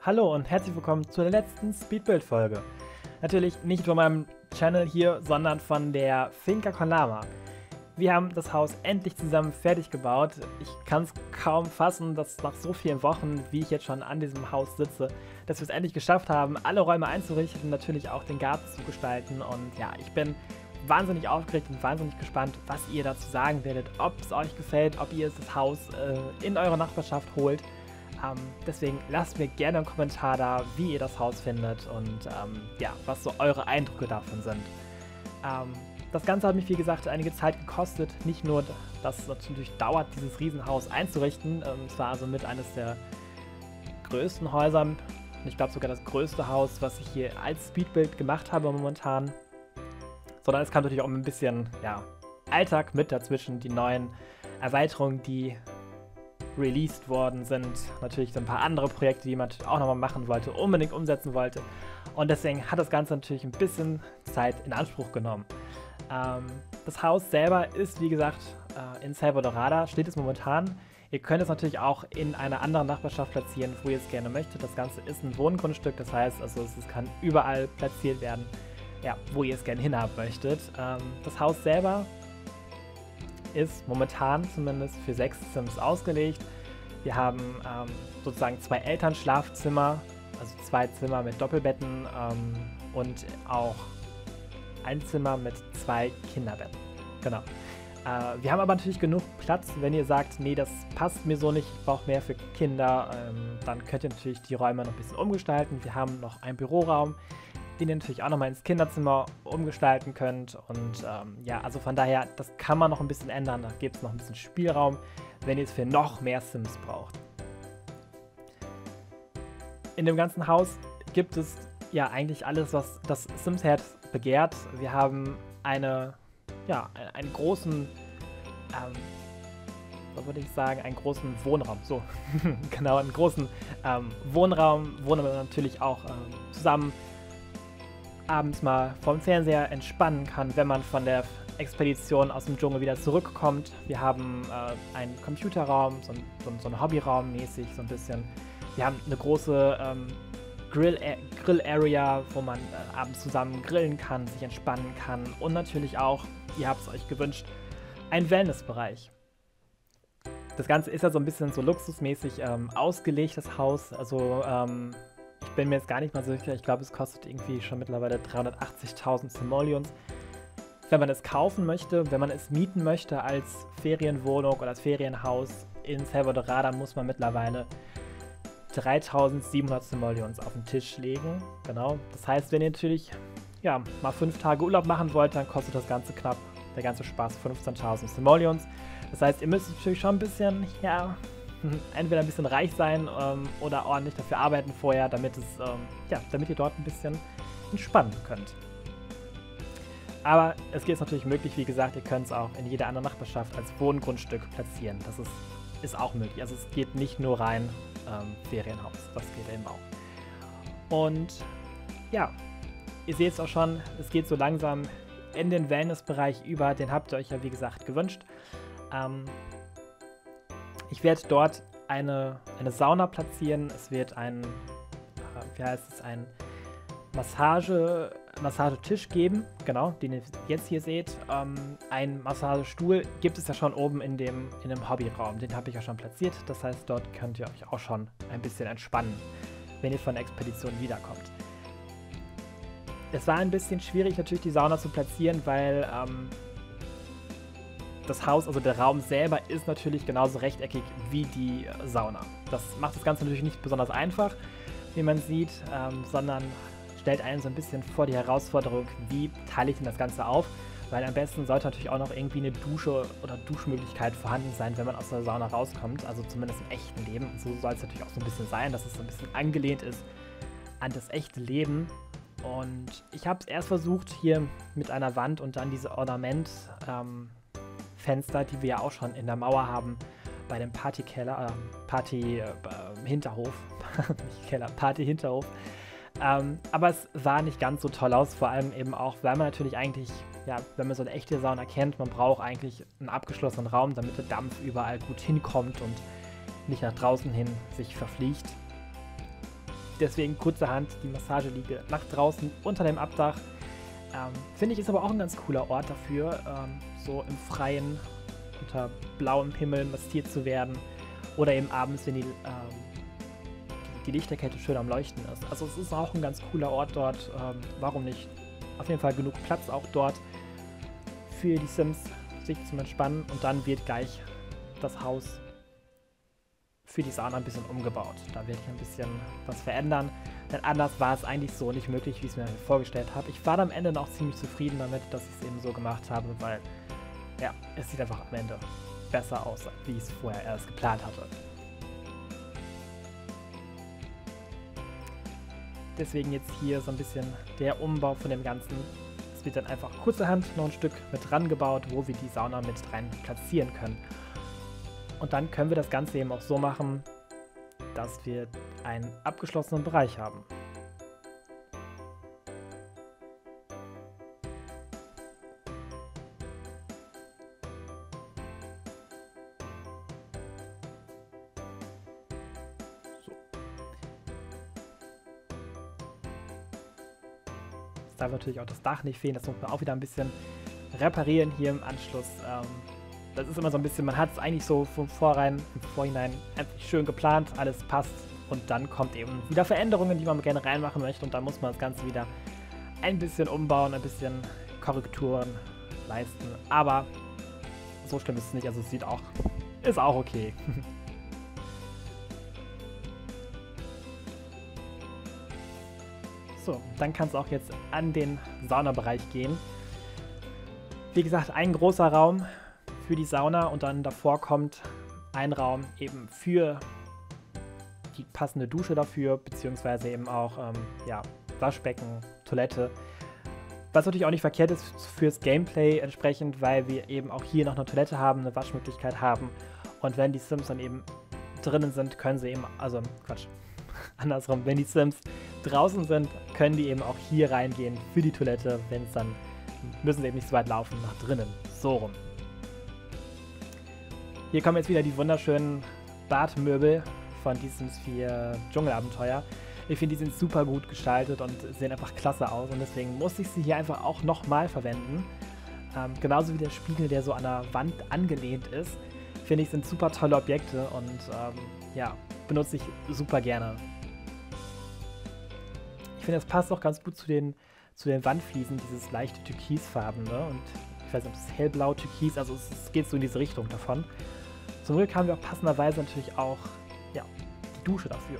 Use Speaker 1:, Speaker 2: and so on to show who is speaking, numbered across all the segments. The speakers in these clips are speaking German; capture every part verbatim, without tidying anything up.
Speaker 1: Hallo und herzlich willkommen zur letzten Speedbuild-Folge. Natürlich nicht von meinem Channel hier, sondern von der Finca con Lama. Wir haben das Haus endlich zusammen fertig gebaut. Ich kann es kaum fassen, dass nach so vielen Wochen, wie ich jetzt schon an diesem Haus sitze, dass wir es endlich geschafft haben, alle Räume einzurichten und natürlich auch den Garten zu gestalten. Und ja, ich bin wahnsinnig aufgeregt und wahnsinnig gespannt, was ihr dazu sagen werdet, ob es euch gefällt, ob ihr das Haus äh, in eure Nachbarschaft holt. Ähm, deswegen lasst mir gerne einen Kommentar da, wie ihr das Haus findet und ähm, ja, was so eure Eindrücke davon sind. Ähm, das Ganze hat mich, wie gesagt, einige Zeit gekostet. Nicht nur, dass es natürlich dauert, dieses Riesenhaus einzurichten. Ähm, es war also mit eines der größten Häuser, ich glaube sogar das größte Haus, was ich hier als Speedbuild gemacht habe momentan. Sondern es kam natürlich auch ein bisschen ja, Alltag mit dazwischen, die neuen Erweiterungen, die released worden sind. Natürlich so ein paar andere Projekte, die man auch nochmal machen wollte, unbedingt umsetzen wollte. Und deswegen hat das Ganze natürlich ein bisschen Zeit in Anspruch genommen. Ähm, das Haus selber ist, wie gesagt, äh, in Selva Dorada, steht es momentan. Ihr könnt es natürlich auch in einer anderen Nachbarschaft platzieren, wo ihr es gerne möchtet. Das Ganze ist ein Wohngrundstück, das heißt, also es kann überall platziert werden, ja, wo ihr es gerne hinhaben möchtet. Ähm, das Haus selber ist momentan zumindest für sechs Sims ausgelegt. Wir haben ähm, sozusagen zwei Elternschlafzimmer, also zwei Zimmer mit Doppelbetten ähm, und auch ein Zimmer mit zwei Kinderbetten. Genau. Äh, wir haben aber natürlich genug Platz, wenn ihr sagt, nee, das passt mir so nicht, ich brauche mehr für Kinder, ähm, dann könnt ihr natürlich die Räume noch ein bisschen umgestalten. Wir haben noch einen Büroraum, den ihr natürlich auch nochmal ins Kinderzimmer umgestalten könnt. Und ähm, ja, also von daher, das kann man noch ein bisschen ändern. Da gibt es noch ein bisschen Spielraum, wenn ihr es für noch mehr Sims braucht. In dem ganzen Haus gibt es ja eigentlich alles, was das Sims-Herz begehrt. Wir haben eine, ja, einen großen, ähm, was würde ich sagen, einen großen Wohnraum. So, genau, einen großen ähm, Wohnraum, wo man natürlich auch ähm, zusammen abends mal vorm Fernseher entspannen kann, wenn man von der Expedition aus dem Dschungel wieder zurückkommt. Wir haben äh, einen Computerraum, so ein, so, so ein Hobbyraum mäßig, so ein bisschen. Wir haben eine große ähm, Grill, äh, Grill-Area, wo man äh, abends zusammen grillen kann, sich entspannen kann und natürlich auch, ihr habt es euch gewünscht, ein Wellnessbereich. Das Ganze ist ja so ein bisschen so luxusmäßig ähm, ausgelegt, das Haus, also ähm, ich bin mir jetzt gar nicht mal so sicher, ich glaube, es kostet irgendwie schon mittlerweile dreihundertachtzigtausend Simoleons. Wenn man es kaufen möchte, wenn man es mieten möchte als Ferienwohnung oder als Ferienhaus in Selva Dorada, muss man mittlerweile dreitausendsiebenhundert Simoleons auf den Tisch legen. Genau. Das heißt, wenn ihr natürlich ja, mal fünf Tage Urlaub machen wollt, dann kostet das Ganze knapp, der ganze Spaß, fünfzehntausend Simoleons. Das heißt, ihr müsst natürlich schon ein bisschen, ja, entweder ein bisschen reich sein ähm, oder ordentlich dafür arbeiten vorher, damit es, ähm, ja, damit ihr dort ein bisschen entspannen könnt. Aber es ist natürlich möglich, wie gesagt, ihr könnt es auch in jeder anderen Nachbarschaft als Wohngrundstück platzieren. Das ist, ist auch möglich. Also es geht nicht nur rein ähm, Ferienhaus, das geht eben auch. Und ja, ihr seht es auch schon, es geht so langsam in den Wellnessbereich über, den habt ihr euch ja wie gesagt gewünscht. Ähm, Ich werde dort eine, eine Sauna platzieren. Es wird ein, wie heißt es, ein Massage, Massagetisch geben, genau, den ihr jetzt hier seht. Ähm, ein Massagestuhl gibt es ja schon oben in dem, in dem Hobbyraum. Den habe ich ja schon platziert. Das heißt, dort könnt ihr euch auch schon ein bisschen entspannen, wenn ihr von der Expedition wiederkommt. Es war ein bisschen schwierig, natürlich die Sauna zu platzieren, weil ähm, das Haus, also der Raum selber, ist natürlich genauso rechteckig wie die Sauna. Das macht das Ganze natürlich nicht besonders einfach, wie man sieht, ähm, sondern stellt einen so ein bisschen vor die Herausforderung, wie teile ich denn das Ganze auf, weil am besten sollte natürlich auch noch irgendwie eine Dusche oder Duschmöglichkeit vorhanden sein, wenn man aus der Sauna rauskommt, also zumindest im echten Leben. So soll es natürlich auch so ein bisschen sein, dass es so ein bisschen angelehnt ist an das echte Leben. Und ich habe es erst versucht hier mit einer Wand und dann diese Ornament, ähm, Fenster, die wir ja auch schon in der Mauer haben, bei dem Partykeller, äh, Party-Hinterhof, äh, nicht Keller, Party-Hinterhof. Ähm, aber es sah nicht ganz so toll aus, vor allem eben auch, weil man natürlich eigentlich, ja, wenn man so eine echte Sauna kennt, man braucht eigentlich einen abgeschlossenen Raum, damit der Dampf überall gut hinkommt und nicht nach draußen hin sich verfliegt. Deswegen kurzerhand die Massageliege nach draußen unter dem Abdach. Ähm, Finde ich, ist aber auch ein ganz cooler Ort dafür, ähm, so im Freien unter blauem Himmel massiert zu werden. Oder eben abends, wenn die, ähm, die, die Lichterkette schön am Leuchten ist. Also es ist auch ein ganz cooler Ort dort. Ähm, warum nicht? Auf jeden Fall genug Platz auch dort für die Sims, sich zum Entspannen. Und dann wird gleich das Haus für die Sauna ein bisschen umgebaut. Da werde ich ein bisschen was verändern. Denn anders war es eigentlich so nicht möglich, wie ich es mir vorgestellt habe. Ich war am Ende noch ziemlich zufrieden damit, dass ich es eben so gemacht habe, weil ja, es sieht einfach am Ende besser aus, wie ich es vorher erst geplant hatte. Deswegen jetzt hier so ein bisschen der Umbau von dem Ganzen. Es wird dann einfach kurzerhand noch ein Stück mit dran gebaut, wo wir die Sauna mit rein platzieren können. Und dann können wir das Ganze eben auch so machen, dass wir einen abgeschlossenen Bereich haben. So. Es darf natürlich auch das Dach nicht fehlen, das muss man auch wieder ein bisschen reparieren hier im Anschluss. Ähm, Das ist immer so ein bisschen, man hat es eigentlich so von vornherein, im Vorhinein einfach schön geplant, alles passt und dann kommt eben wieder Veränderungen, die man gerne reinmachen möchte und dann muss man das Ganze wieder ein bisschen umbauen, ein bisschen Korrekturen leisten. Aber so schlimm ist es nicht, also es sieht auch, ist auch okay. So, dann kann es auch jetzt an den Saunabereich gehen. Wie gesagt, ein großer Raum für die Sauna und dann davor kommt ein Raum eben für die passende Dusche dafür, beziehungsweise eben auch ähm, ja, Waschbecken, Toilette. Was natürlich auch nicht verkehrt ist fürs Gameplay entsprechend, weil wir eben auch hier noch eine Toilette haben, eine Waschmöglichkeit haben und wenn die Sims dann eben drinnen sind, können sie eben, also Quatsch, andersrum, wenn die Sims draußen sind, können die eben auch hier reingehen für die Toilette, wenn es dann, müssen sie eben nicht so weit laufen nach drinnen, so rum. Hier kommen jetzt wieder die wunderschönen Badmöbel von die Sims vier Dschungelabenteuer. Ich finde, die sind super gut gestaltet und sehen einfach klasse aus und deswegen muss ich sie hier einfach auch nochmal verwenden. Ähm, genauso wie der Spiegel, der so an der Wand angelehnt ist. Finde ich, sind super tolle Objekte und ähm, ja, benutze ich super gerne. Ich finde, das passt auch ganz gut zu den, zu den Wandfliesen, dieses leichte Türkisfarbene und ich weiß nicht, ob es hellblau, Türkis, also es, es geht so in diese Richtung davon. Zum Glück haben wir auch passenderweise natürlich auch ja, die Dusche dafür.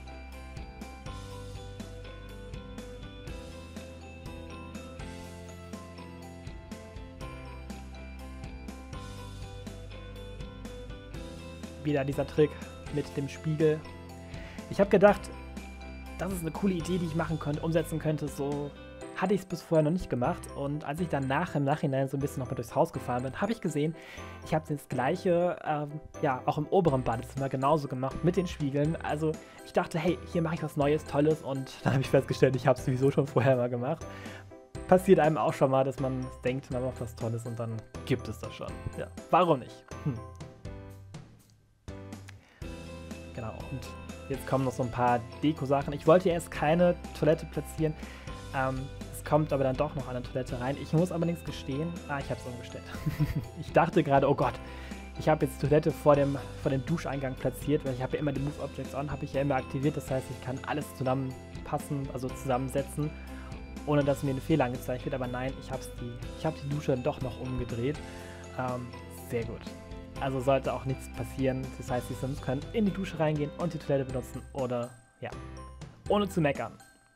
Speaker 1: Wieder dieser Trick mit dem Spiegel. Ich habe gedacht, das ist eine coole Idee, die ich machen könnte, umsetzen könnte, so hatte ich es bis vorher noch nicht gemacht und als ich dann nach im Nachhinein so ein bisschen nochmal durchs Haus gefahren bin, habe ich gesehen, ich habe das gleiche, ähm, ja, auch im oberen Badezimmer genauso gemacht mit den Spiegeln. Also ich dachte, hey, hier mache ich was Neues, Tolles und dann habe ich festgestellt, ich habe es sowieso schon vorher mal gemacht. Passiert einem auch schon mal, dass man denkt, man macht was Tolles und dann gibt es das schon. Ja, warum nicht? Hm. Genau, und jetzt kommen noch so ein paar Deko-Sachen. Ich wollte erst keine Toilette platzieren, ähm, kommt aber dann doch noch eine Toilette rein. Ich muss allerdings gestehen, ah, ich habe es umgestellt. Ich dachte gerade, oh Gott, ich habe jetzt Toilette vor dem, vor dem Duscheingang platziert, weil ich habe ja immer die Move Objects on, habe ich ja immer aktiviert. Das heißt, ich kann alles zusammenpassen, also zusammensetzen, ohne dass mir ein Fehler angezeigt wird. Aber nein, ich habe die, ich habe die Dusche dann doch noch umgedreht. Ähm, sehr gut. Also sollte auch nichts passieren. Das heißt, die Sims können in die Dusche reingehen und die Toilette benutzen oder, ja, ohne zu meckern.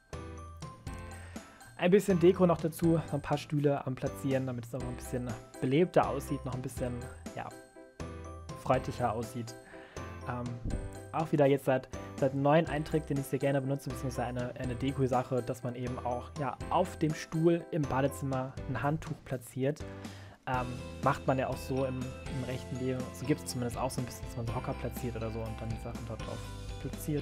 Speaker 1: Ein bisschen Deko noch dazu, ein paar Stühle am Platzieren, damit es auch ein bisschen belebter aussieht, noch ein bisschen, ja, freundlicher aussieht. Ähm, auch wieder jetzt seit, seit einem neuen Eintritt, den ich sehr gerne benutze, beziehungsweise eine, eine Deko-Sache, dass man eben auch ja, auf dem Stuhl im Badezimmer ein Handtuch platziert. Ähm, macht man ja auch so im, im rechten Leben, so gibt es zumindest auch so ein bisschen, dass man so Hocker platziert oder so und dann die Sachen dort drauf platziert.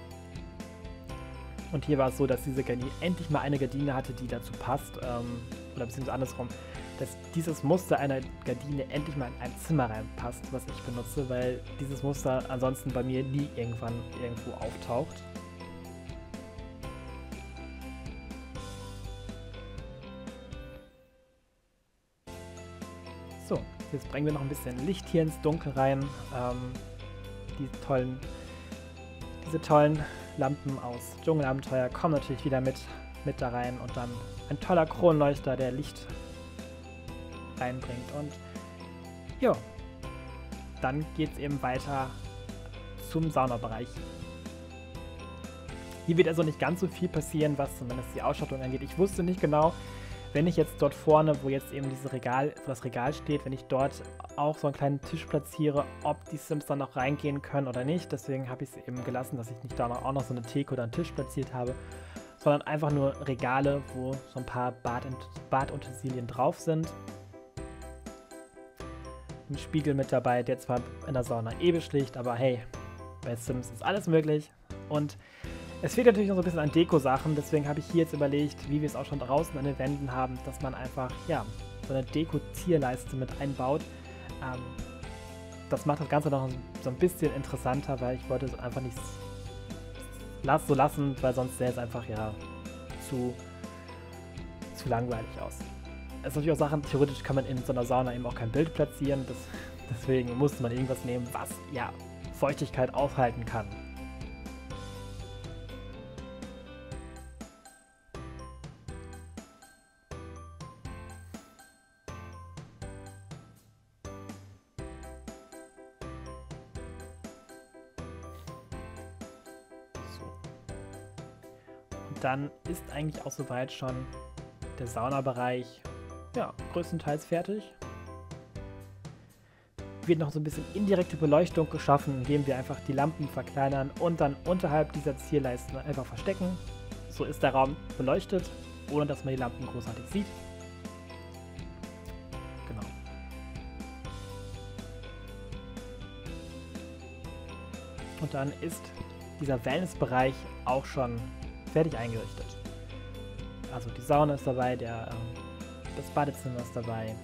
Speaker 1: Und hier war es so, dass diese Gardine endlich mal eine Gardine hatte, die dazu passt. Ähm, oder beziehungsweise andersrum, dass dieses Muster einer Gardine endlich mal in ein Zimmer reinpasst, was ich benutze, weil dieses Muster ansonsten bei mir nie irgendwann irgendwo auftaucht. So, jetzt bringen wir noch ein bisschen Licht hier ins Dunkel rein. Ähm, die tollen, diese tollen Lampen aus Dschungelabenteuer kommen natürlich wieder mit, mit da rein und dann ein toller Kronleuchter, der Licht reinbringt. Und ja, dann geht es eben weiter zum Saunabereich. Hier wird also nicht ganz so viel passieren, was zumindest die Ausstattung angeht. Ich wusste nicht genau, wenn ich jetzt dort vorne, wo jetzt eben dieses Regal, wo das Regal steht, wenn ich dort auch so einen kleinen Tisch platziere, ob die Sims dann noch reingehen können oder nicht. Deswegen habe ich es eben gelassen, dass ich nicht da noch, auch noch so eine Theke oder einen Tisch platziert habe, sondern einfach nur Regale, wo so ein paar Bad Badutensilien drauf sind. Ein Spiegel mit dabei, der zwar in der Sauna eh beschlicht, aber hey, bei Sims ist alles möglich. Und es fehlt natürlich noch so ein bisschen an Deko-Sachen, deswegen habe ich hier jetzt überlegt, wie wir es auch schon draußen an den Wänden haben, dass man einfach, ja, so eine Deko-Zierleiste mit einbaut. Ähm, das macht das Ganze noch so ein bisschen interessanter, weil ich wollte es einfach nicht so lassen, weil sonst sähe es einfach, ja, zu, zu langweilig aus. Es sind natürlich auch Sachen, theoretisch kann man in so einer Sauna eben auch kein Bild platzieren, das, deswegen musste man irgendwas nehmen, was, ja, Feuchtigkeit aufhalten kann. Dann ist eigentlich auch soweit schon der Saunabereich, ja, größtenteils fertig. Wird noch so ein bisschen indirekte Beleuchtung geschaffen, indem wir einfach die Lampen verkleinern und dann unterhalb dieser Zierleisten einfach verstecken. So ist der Raum beleuchtet, ohne dass man die Lampen großartig sieht. Genau. Und dann ist dieser Wellnessbereich auch schon fertig eingerichtet. Also die Sauna ist dabei, der, ähm, das Badezimmer ist dabei.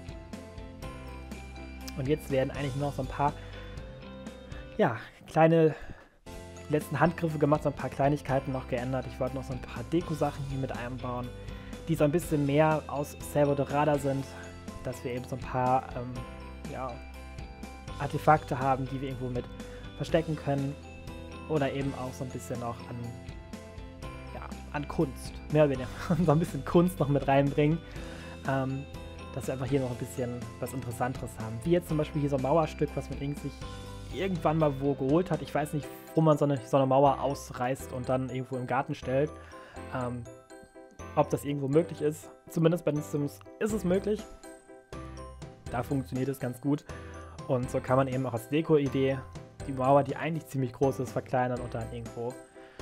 Speaker 1: Und jetzt werden eigentlich noch so ein paar, ja, kleine letzten Handgriffe gemacht, so ein paar Kleinigkeiten noch geändert. Ich wollte noch so ein paar Deko-Sachen hier mit einbauen, die so ein bisschen mehr aus Server Dorada sind, dass wir eben so ein paar ähm, ja, Artefakte haben, die wir irgendwo mit verstecken können. Oder eben auch so ein bisschen noch an an Kunst, mehr oder weniger, so ein bisschen Kunst noch mit reinbringen, ähm, dass wir einfach hier noch ein bisschen was Interessanteres haben. Wie jetzt zum Beispiel hier so ein Mauerstück, was man sich irgendwann mal wo geholt hat. Ich weiß nicht, wo man so eine, so eine Mauer ausreißt und dann irgendwo im Garten stellt. Ähm, ob das irgendwo möglich ist. Zumindest bei den Sims ist es möglich. Da funktioniert es ganz gut. Und so kann man eben auch als Deko-Idee die Mauer, die eigentlich ziemlich groß ist, verkleinern und dann irgendwo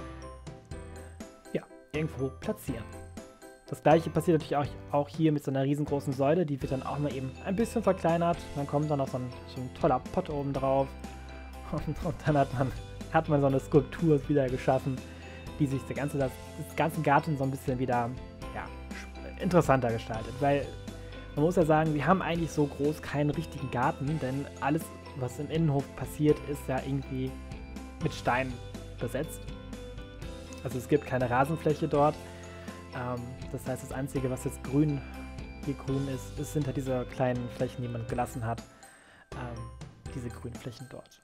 Speaker 1: irgendwo platzieren. Das gleiche passiert natürlich auch, auch hier mit so einer riesengroßen Säule, die wird dann auch mal eben ein bisschen verkleinert. Dann kommt dann noch so ein, so ein toller Pott oben drauf und, und dann hat man, hat man so eine Skulptur wieder geschaffen, die sich der ganze, das, das ganze Garten so ein bisschen wieder, ja, interessanter gestaltet. Weil man muss ja sagen, wir haben eigentlich so groß keinen richtigen Garten, denn alles, was im Innenhof passiert, ist ja irgendwie mit Stein besetzt. Also es gibt keine Rasenfläche dort. Ähm, das heißt, das Einzige, was jetzt grün hier grün ist, ist sind halt diese kleinen Flächen, die man gelassen hat. Ähm, diese grünen Flächen dort.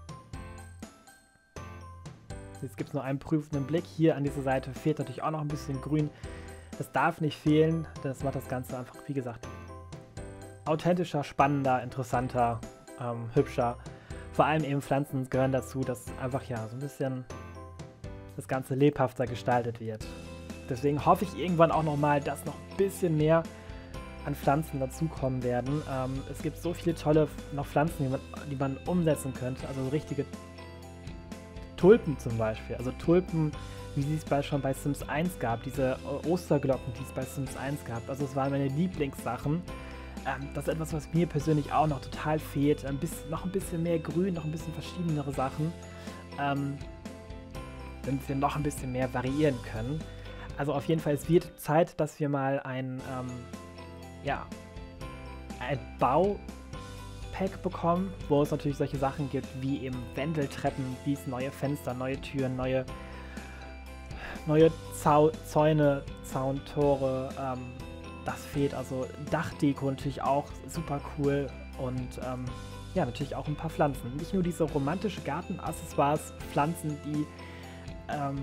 Speaker 1: Jetzt gibt es noch einen prüfenden Blick. Hier an dieser Seite fehlt natürlich auch noch ein bisschen Grün. Das darf nicht fehlen. Das macht das Ganze einfach, wie gesagt, authentischer, spannender, interessanter, ähm, hübscher. Vor allem eben Pflanzen gehören dazu, dass einfach ja so ein bisschen das Ganze lebhafter gestaltet wird. Deswegen hoffe ich irgendwann auch nochmal, dass noch ein bisschen mehr an Pflanzen dazukommen werden. Ähm, es gibt so viele tolle noch Pflanzen, die man, die man umsetzen könnte. Also so richtige Tulpen zum Beispiel. Also Tulpen, wie es bei, schon bei Sims eins gab. Diese Osterglocken, die es bei Sims eins gab. Also es waren meine Lieblingssachen. Ähm, das ist etwas, was mir persönlich auch noch total fehlt. Ein bisschen, noch ein bisschen mehr Grün, noch ein bisschen verschiedenere Sachen. Ähm, damit wir noch ein bisschen mehr variieren können. Also auf jeden Fall, es wird Zeit, dass wir mal ein, ähm, ja, ein Baupack bekommen, wo es natürlich solche Sachen gibt, wie eben Wendeltreppen, wie es neue Fenster, neue Türen, neue, neue Zau Zäune, Zauntore, ähm, das fehlt. Also Dachdeko natürlich auch super cool und ähm, ja, natürlich auch ein paar Pflanzen. Nicht nur diese romantische Gartenaccessoires, Pflanzen, die ähm,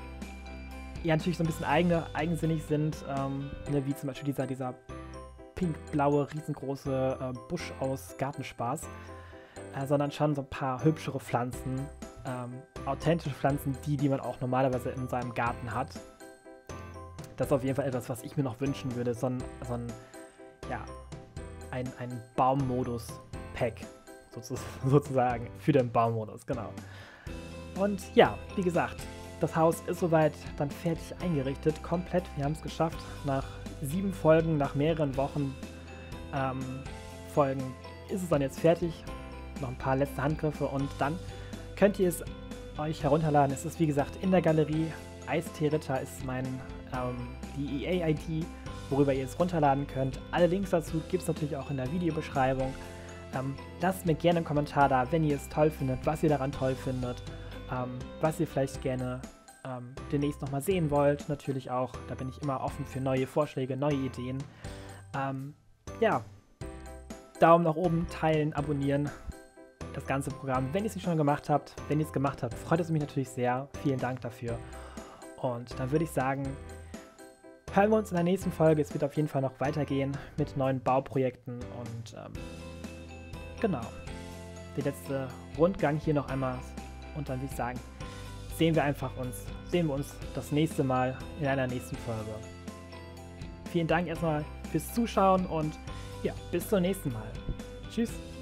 Speaker 1: ja natürlich so ein bisschen eigene, eigensinnig sind, ähm, ne, wie zum Beispiel dieser, dieser pink-blaue, riesengroße äh, Busch aus Gartenspaß, äh, sondern schon so ein paar hübschere Pflanzen, ähm, authentische Pflanzen, die, die man auch normalerweise in seinem Garten hat. Das ist auf jeden Fall etwas, was ich mir noch wünschen würde, so ein, so ein ja, ein, ein Baummodus-Pack sozusagen für den Baummodus, genau. Und ja, wie gesagt, das Haus ist soweit dann fertig eingerichtet, komplett. Wir haben es geschafft. Nach sieben Folgen, nach mehreren Wochen ähm, Folgen ist es dann jetzt fertig. Noch ein paar letzte Handgriffe und dann könnt ihr es euch herunterladen. Es ist wie gesagt in der Galerie. Eistee-Ritter ist mein ähm, die E A-I D, worüber ihr es runterladen könnt. Alle Links dazu gibt es natürlich auch in der Videobeschreibung. Ähm, lasst mir gerne einen Kommentar da, wenn ihr es toll findet, was ihr daran toll findet. Ähm, was ihr vielleicht gerne ähm, demnächst nochmal sehen wollt, natürlich auch. Da bin ich immer offen für neue Vorschläge, neue Ideen. Ähm, ja, Daumen nach oben, teilen, abonnieren, das ganze Programm. Wenn ihr es nicht schon gemacht habt, wenn ihr es gemacht habt, freut es mich natürlich sehr. Vielen Dank dafür. Und dann würde ich sagen, hören wir uns in der nächsten Folge. Es wird auf jeden Fall noch weitergehen mit neuen Bauprojekten und ähm, genau, der letzte Rundgang hier noch einmal. Und dann würde ich sagen, sehen wir einfach uns, sehen wir uns das nächste Mal in einer nächsten Folge. Vielen Dank erstmal fürs Zuschauen und ja, bis zum nächsten Mal. Tschüss.